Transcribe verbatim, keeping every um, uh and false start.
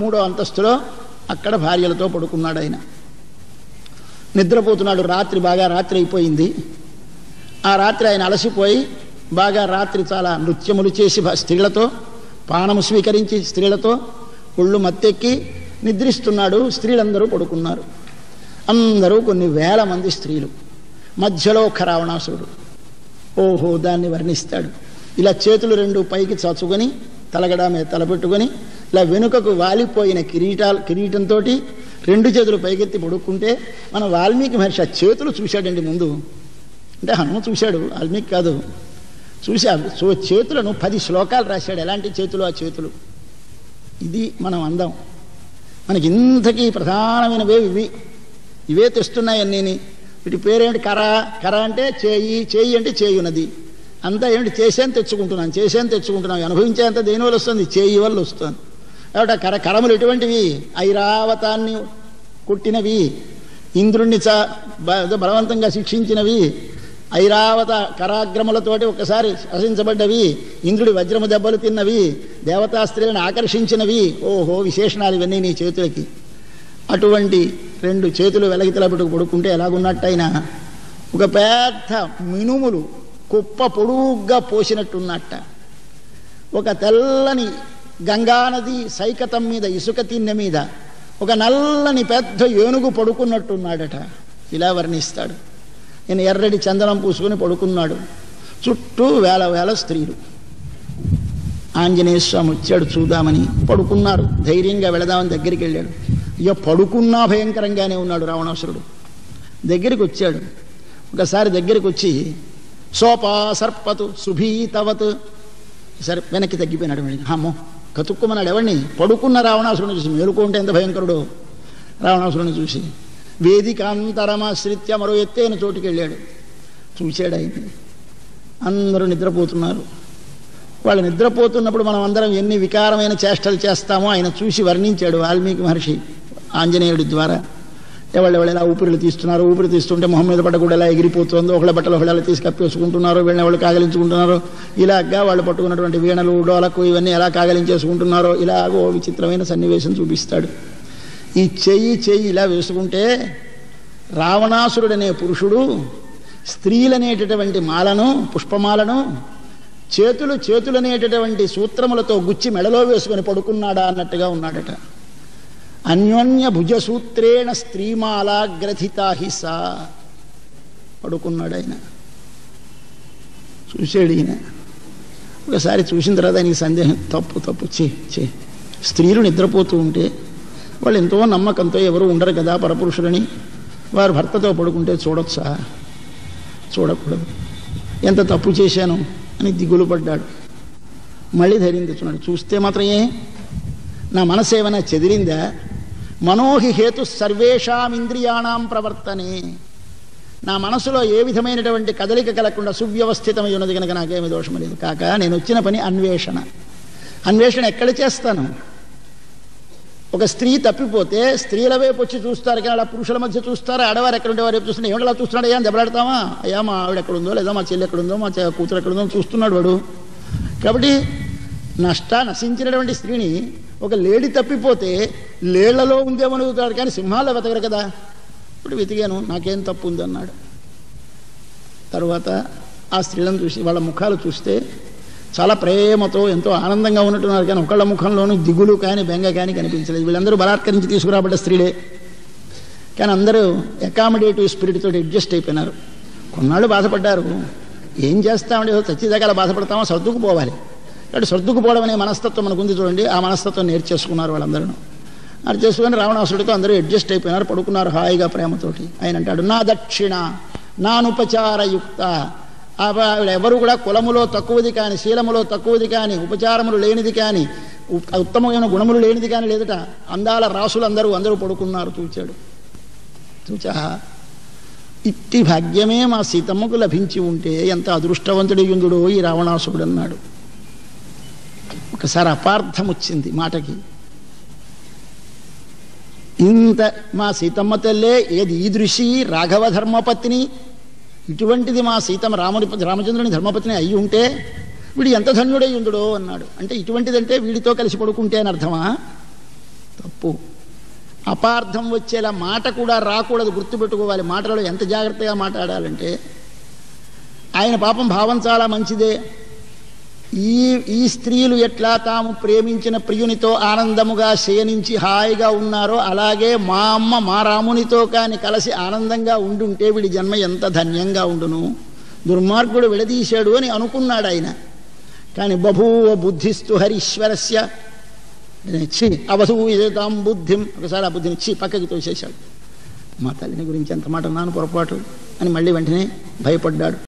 మూడో అంతస్తులో అక్కడ భార్యలతో పడుకున్నాడు ఆయన. నిద్రపోతున్నాడు. రాత్రి బాగా రాత్రి అయిపోయింది. ఆ రాత్రి ఆయన అలసిపోయి బాగా రాత్రి చాలా నృత్యములు చేసి స్త్రీలతో, పానము స్వీకరించి స్త్రీలతో ఒళ్ళు మత్తెక్కి నిద్రిస్తున్నాడు. స్త్రీలందరూ పడుకున్నారు. అందరూ కొన్ని వేల మంది స్త్రీలు. మధ్యలో ఒక రావణాసురుడు. ఓహో, దాన్ని వర్ణిస్తాడు. ఇలా చేతులు రెండు పైకి చాచుకొని తలగడా మీద తలపెట్టుకొని ఇలా వెనుకకు వాలిపోయిన కిరీటాలు కిరీటంతో రెండు చేతులు పైకెత్తి పడుకుంటే మన వాల్మీకి మహర్షి ఆ చేతులు చూశాడండి ముందు. అంటే హనుమ చూశాడు, వాల్మీకి కాదు. చూసి సో చేతులను పది శ్లోకాలు రాశాడు. ఎలాంటి చేతులు ఆ చేతులు. ఇది మనం అందం. మనకి ఇంతకీ ప్రధానమైనవే ఇవి. ఇవే తెస్తున్నాయి అన్నీని. వీటి పేరేంటి? కర. కర అంటే చేయి, చేయి అంటే చేయున్నది. అంతా ఏమిటి? చేసేని తెచ్చుకుంటున్నాను, చేసేని తెచ్చుకుంటున్నాను. అనుభవించేంత దేని వల్ల వస్తుంది? చేయి వల్ల వస్తుంది. కాబట్టి కర కరములు ఎటువంటివి? ఐరావతాన్ని కొట్టినవి, ఇంద్రుణ్ణి చ బలవంతంగా శిక్షించినవి, ఐరావత కరాగ్రములతోటి ఒకసారి రచించబడ్డవి, ఇంద్రుడి వజ్రము దెబ్బలు తిన్నవి, దేవతా స్త్రీలను ఆకర్షించినవి. ఓహో, విశేషణాలు ఇవన్నీ నీ చేతులకి. అటువంటి రెండు చేతులు వెలగితల పెట్టుకు పడుకుంటే ఎలాగున్నట్టయినా ఒక పెద్ద మినుములు కుప్ప పొడుగ్గా పోసినట్టున్నట్ట. ఒక తెల్లని గంగానది సైకతం మీద, ఇసుక తిన్నె మీద ఒక నల్లని పెద్ద ఏనుగు పడుకున్నట్టున్నాడట. ఇలా వర్ణిస్తాడు. నేను ఎర్రటి చందనం పూసుకొని పడుకున్నాడు. చుట్టూ వేల వేల స్త్రీలు. ఆంజనేయ స్వామి వచ్చాడు చూద్దామని. పడుకున్నారు. ధైర్యంగా వెళదామని దగ్గరికి వెళ్ళాడు. ఇక పడుకున్నా భయంకరంగానే ఉన్నాడు రావణాసురుడు. దగ్గరికి వచ్చాడు. ఒకసారి దగ్గరికి వచ్చి సోపా సర్పతు సుభీతవత్, సరే వెనక్కి తగ్గిపోయినాడు. అమ్మో, కతుక్కుమన్నాడు. ఎవరిని? పడుకున్న రావణాసురుని చూసి. మేలుకుంటే ఎంత భయంకరుడు రావణాసురుని చూసి. వేదికాంతరమాశ్రిత్య మరో ఎత్తైన చోటుకి వెళ్ళాడు. చూశాడు ఆయన్ని. అందరూ నిద్రపోతున్నారు. వాళ్ళు నిద్రపోతున్నప్పుడు మనం అందరం ఎన్ని వికారమైన చేష్టలు చేస్తామో ఆయన చూసి వర్ణించాడు వాల్మీకి మహర్షి ఆంజనేయుడి ద్వారా. ఎవళ్ళు ఎవరు ఎలా ఊపిరిలు తీస్తున్నారు, ఊపిరి తీస్తుంటే మొహం మీద పడ్డ కూడా ఎలా ఎగిరిపోతుందో, ఒకళ్ళ బట్టలు ఒకళ్ళు ఎలా తీసి కప్పేసుకుంటున్నారో, వీళ్ళని ఎవరు కాగలించుకుంటున్నారో, ఇలాగా వాళ్ళు పట్టుకున్నటువంటి వీణలు డోలకు ఇవన్నీ ఎలా కాగలించేసుకుంటున్నారో, ఇలాగో విచిత్రమైన సన్నివేశం చూపిస్తాడు. ఈ చెయ్యి చెయ్యి ఇలా వేసుకుంటే రావణాసురుడనే పురుషుడు స్త్రీలనేటటువంటి మాలను, పుష్పమాలను చేతులు చేతులనేటటువంటి సూత్రములతో గుచ్చి మెడలో వేసుకొని పడుకున్నాడా అన్నట్టుగా ఉన్నాడట. అన్యోన్య భుజసూత్రేణ స్త్రీమాలాగ్రథితాహిసా పడుకున్నాడు ఆయన. చూశాడు ఈయన. ఒకసారి చూసిన తర్వాత ఆయనకి సందేహం, తప్పు తప్పు చే చే స్త్రీలు నిద్రపోతూ ఉంటే వాళ్ళు ఎంతో నమ్మకంతో ఎవరు ఉండరు కదా పరపురుషులని, వారు భర్తతో పడుకుంటే చూడొచ్చా? చూడకూడదు. ఎంత తప్పు చేశాను అని దిగులు పడ్డాడు. మళ్ళీ ధైర్యం తెచ్చున్నాడు. చూస్తే మాత్రం ఏ నా మనసు ఏమైనా చెదిరిందా? మనోహి హేతు సర్వేషాం ఇంద్రియాణం ప్రవర్తనే. నా మనసులో ఏ విధమైనటువంటి కదలిక కలగకుండా సువ్యవస్థితమై ఉన్నది కనుక నాకేమి దోషం లేదు. కాక నేను వచ్చిన పని అన్వేషణ. అన్వేషణ ఎక్కడ చేస్తాను? ఒక స్త్రీ తప్పిపోతే స్త్రీల వైపు వచ్చి చూస్తారు కానీ అలా పురుషుల మధ్య చూస్తారు. ఆడవారు ఎక్కడుంటే వారు చూస్తున్నా ఏమిటలా చూస్తున్నాడు? అయ్యా దెబ్బలాడతామా? అయ్యా మా ఆవిడ ఎక్కడుందో, లేదా మా చెల్లి ఎక్కడుందో, మా కూతురు ఎక్కడుందో చూస్తున్నాడు వాడు. కాబట్టి నష్ట నశించినటువంటి స్త్రీని ఒక లేడీ తప్పిపోతే లేళ్లలో ఉందేమనుగుతాడు కానీ సింహాల్లో వెతకరు కదా. ఇప్పుడు వెతికాను, నాకేం తప్పు ఉంది అన్నాడు. తర్వాత ఆ స్త్రీలను చూసి వాళ్ళ ముఖాలు చూస్తే చాలా ప్రేమతో ఎంతో ఆనందంగా ఉన్నట్టున్నారు కానీ ఒకళ్ళ ముఖంలోనూ దిగులు కానీ బెంగ కానీ కనిపించలేదు. వీళ్ళందరూ బలాత్కరించి తీసుకురాబడ్డ స్త్రీలే కానీ అందరూ అకామిడేటివ్ స్పిరిట్ తోటి అడ్జస్ట్ అయిపోయినారు. కొన్నాళ్ళు బాధపడ్డారు. ఏం చేస్తామండి, చచ్చేదాకా అలా బాధపడతామో, సర్దుకుపోవాలి. కాబట్టి సర్దుకుపోవడం అనే మనస్తత్వం మనకు ఉంది చూడండి. ఆ మనస్తత్వం నేర్చేసుకున్నారు వాళ్ళందరూ. అది చేసుకుని రావణాసుడితో అందరూ అడ్జస్ట్ అయిపోయినారు, పడుకున్నారు హాయిగా ప్రేమతోటి. ఆయన అంటాడు, నా దక్షిణ నానుపచారయుక్త. ఆవిడ ఎవరు కూడా కులములో తక్కువది కానీ, శీలములో తక్కువది కానీ, ఉపచారములు లేనిది కానీ, ఉత్తమమైన గుణములు లేనిది కానీ లేదట. అందాల రాసులు అందరూ అందరూ పడుకున్నారు. చూచాడు. చూచా ఇట్టి భాగ్యమే మా సీతమ్మకు లభించి ఉంటే ఎంత అదృష్టవంతుడి యుందుడో ఈ రావణాసుడు అన్నాడు. ఒకసారి అపార్థం వచ్చింది మాటకి. ఇంత మా సీతమ్మ తల్లే ఏది ఈదృశి రాఘవ ధర్మపత్ని, ఇటువంటిది మా సీతమ్మ రాముడి రామచంద్రుని ధర్మపత్ని అయి ఉంటే వీడు ఎంత ధన్యుడై ఉందుడో అన్నాడు. అంటే ఇటువంటిదంటే వీడితో కలిసి పడుకుంటే అని అర్థమా? తప్పు. అపార్థం వచ్చేలా మాట కూడా రాకూడదు, గుర్తుపెట్టుకోవాలి. మాటలలో ఎంత జాగ్రత్తగా మాట్లాడాలంటే, ఆయన పాపం భావం చాలా మంచిదే. ఈ ఈ స్త్రీలు ఎట్లా తాము ప్రేమించిన ప్రియునితో ఆనందముగా శయనించి హాయిగా ఉన్నారో అలాగే మా అమ్మ మా రామునితో కాని కలిసి ఆనందంగా ఉండుంటే వీడి జన్మ ఎంత ధన్యంగా ఉండును, దుర్మార్గుడు విడదీశాడు అని అనుకున్నాడు ఆయన. కానీ బభూవ బుద్ధిస్తు హరీశ్వరస్య చి అవధూయతాం బుద్ధిం, ఒకసారి ఆ బుద్ధిని చి పక్కకి తోసేశాడు. మా తల్లిని గురించి ఎంత మాట నాను పొరపాటు అని మళ్ళీ వెంటనే భయపడ్డాడు.